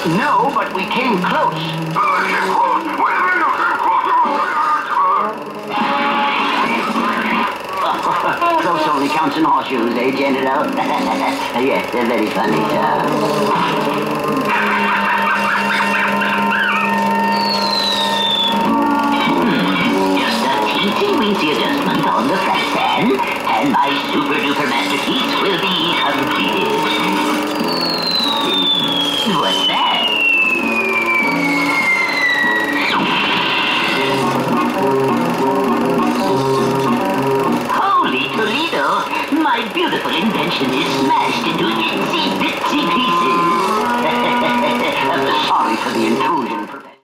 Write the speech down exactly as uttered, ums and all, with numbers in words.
No, but we came close. Close only counts in horseshoes, eh, General? Yes, they're very funny. Uh... hmm, just a teensy-weensy adjustment on the flat pan, and my super-duper masterpiece will be completed. What's that? Holy Toledo! My beautiful invention is